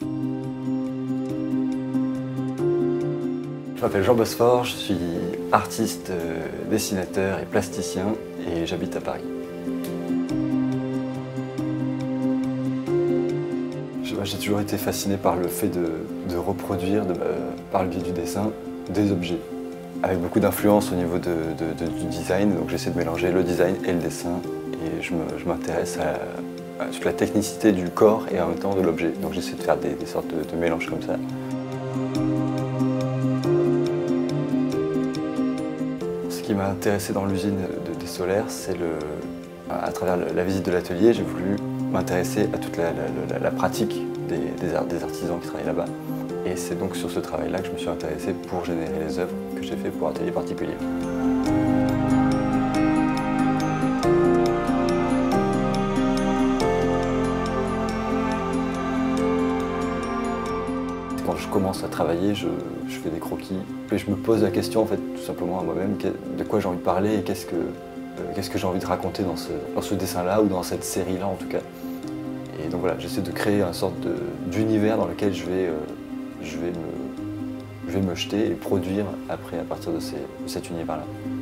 Je m'appelle Jean Bosfort, je suis artiste, dessinateur et plasticien et j'habite à Paris. J'ai toujours été fasciné par le fait de reproduire, par le biais du dessin, des objets. Avec beaucoup d'influence au niveau du design, donc j'essaie de mélanger le design et le dessin. Et je m'intéresse à toute la technicité du corps et en même temps de l'objet. Donc j'essaie de faire des sortes de mélanges comme ça. Ce qui m'a intéressé dans l'usine des Solaires, c'est à travers la visite de l'atelier, j'ai voulu m'intéresser à toute la pratique des artisans qui travaillent là-bas. Et c'est donc sur ce travail-là que je me suis intéressé pour générer les œuvres que j'ai fait pour Atelier Particulier. Quand je commence à travailler, je fais des croquis et je me pose la question en fait tout simplement à moi-même de quoi j'ai envie de parler et qu'est-ce que j'ai envie de raconter dans ce dessin-là ou dans cette série-là en tout cas. Et donc voilà, j'essaie de créer une sorte d'univers dans lequel je vais me jeter et produire après à partir de cet univers-là.